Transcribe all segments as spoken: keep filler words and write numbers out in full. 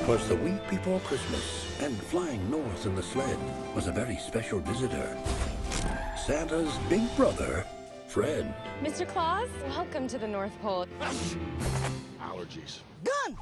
'Twas the week before Christmas, and flying north in the sled was a very special visitor. Santa's big brother, Fred. Mister Claus, welcome to the North Pole. Allergies. Gun!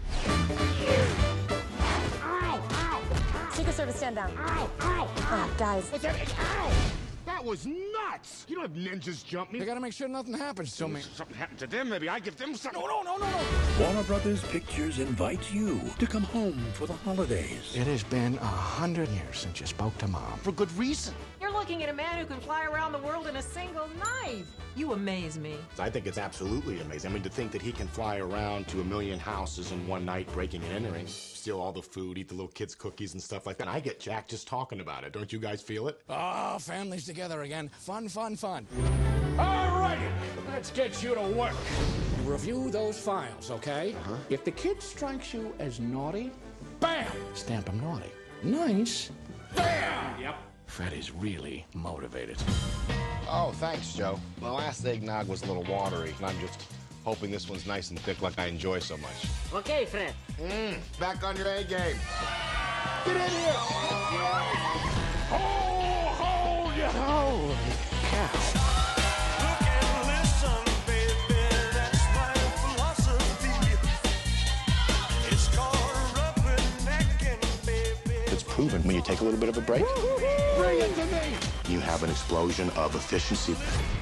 Ow! Ow! Secret Service, stand down. Ow! Ow! Oh, guys. What's that? Ow! That was nuts! You don't have ninjas jump me. I gotta make sure nothing happens to me. Something happened to them, maybe I give them something. No, no, no, no, no! Warner Brothers Pictures invites you to come home for the holidays. It has been a hundred years since you spoke to Mom. For good reason. You're looking at a man who can fly around the world in a single night. You amaze me. I think it's absolutely amazing. I mean, to think that he can fly around to a million houses in one night, breaking and entering, steal all the food, eat the little kids' cookies and stuff like that. I get jacked just talking about it. Don't you guys feel it? Oh, families together again. Fun, fun, fun. All righty, let's get you to work. Review those files, okay? Uh-huh. If the kid strikes you as naughty, bam, stamp him naughty. Nice, bam! Yep. Freddy's really motivated. Oh, thanks, Joe. My last eggnog was a little watery, and I'm just hoping this one's nice and thick like I enjoy so much. Okay, Fred. Mmm, back on your A game. Get in here! Oh, hold ya! Holy cow. Look and listen, baby, that's my philosophy. It's called rubbernecking, baby. It's proven when you take a little bit of a break, Bring it to me! you have an explosion of efficiency.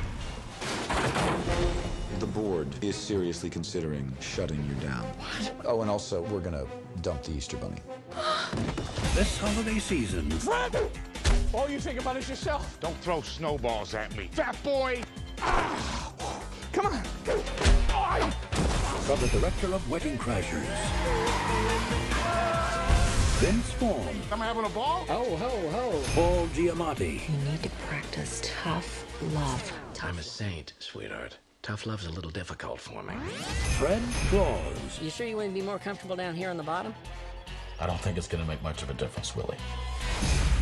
The board is seriously considering shutting you down. What? Oh, and also, we're gonna dump the Easter Bunny. This holiday season, Fred! All you think about is yourself. Don't throw snowballs at me, fat boy! Ah, come on. Oh, from the director of Wedding Crashers, Vince Vaughn, I'm having a ball? ho, ho, ho. Paul Giamatti, You need to practice tough love. I'm a saint, sweetheart. Tough love's a little difficult for me. Fred Claus, You sure you wouldn't be more comfortable down here on the bottom? I don't think it's gonna make much of a difference, Willie.